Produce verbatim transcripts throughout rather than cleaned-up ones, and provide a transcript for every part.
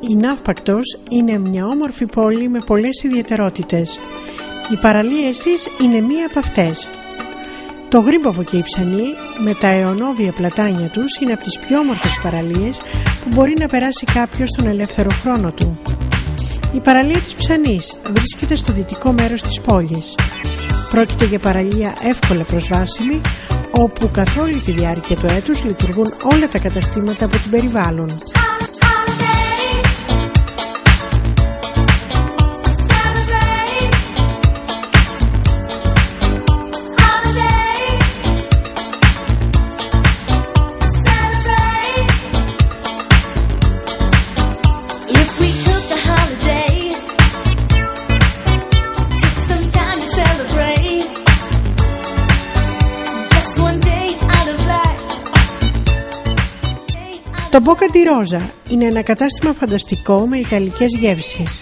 Η Ναύπακτος είναι μια όμορφη πόλη με πολλές ιδιαιτερότητες. Οι παραλίες της είναι μία από αυτές. Το Γρήμποβο και η Ψανή με τα αιωνόβια πλατάνια τους είναι από τις πιο όμορφες παραλίες που μπορεί να περάσει κάποιος στον ελεύθερο χρόνο του. Η παραλία της Ψανής βρίσκεται στο δυτικό μέρος της πόλης. Πρόκειται για παραλία εύκολα προσβάσιμη, όπου καθ' όλη τη διάρκεια του έτους λειτουργούν όλα τα καταστήματα που την περιβάλλουν. Το Bocca di Rosa είναι ένα κατάστημα φανταστικό με ιταλικές γεύσεις.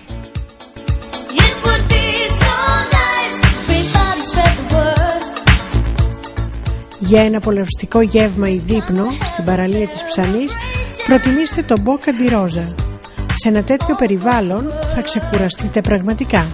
Για ένα απολαυστικό γεύμα ή δείπνο στην παραλία της Ψανής προτιμήστε το Bocca di Rosa. Σε ένα τέτοιο περιβάλλον θα ξεκουραστείτε πραγματικά.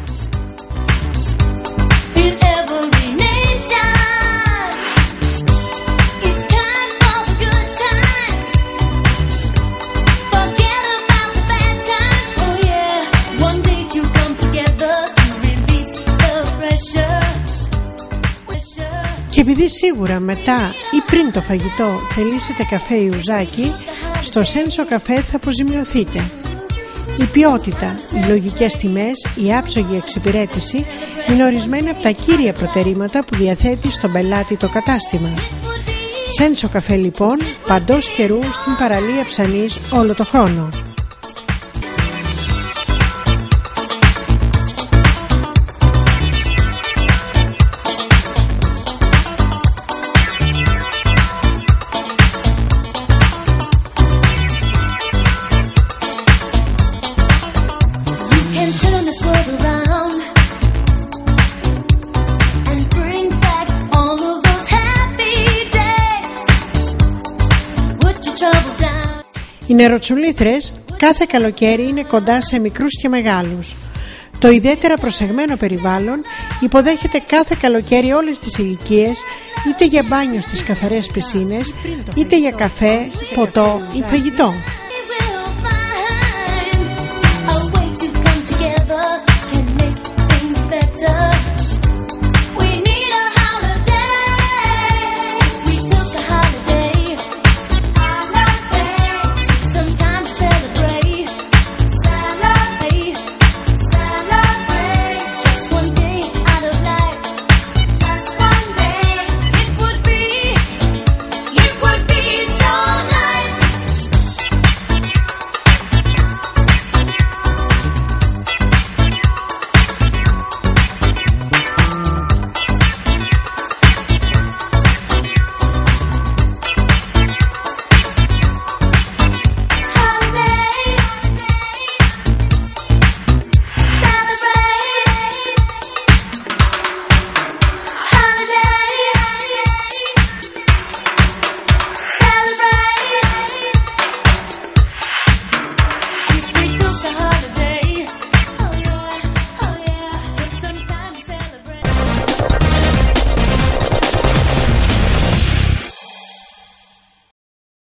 Και επειδή σίγουρα μετά ή πριν το φαγητό θελήσετε καφέ ή ουζάκι, στο Senso Café θα αποζημιωθείτε. Η ποιότητα, οι λογικές τιμές, η άψογη εξυπηρέτηση είναι ορισμένα από τα κύρια προτερήματα που διαθέτει στον πελάτη το κατάστημα. Senso Café λοιπόν, παντός καιρού στην παραλία Ψανής όλο το χρόνο. Οι νεροτσουλήθρες κάθε καλοκαίρι είναι κοντά σε μικρούς και μεγάλους. Το ιδιαίτερα προσεγμένο περιβάλλον υποδέχεται κάθε καλοκαίρι όλες τις ηλικίες, είτε για μπάνιο στις καθαρές πισίνες, είτε για καφέ, ποτό ή φαγητό.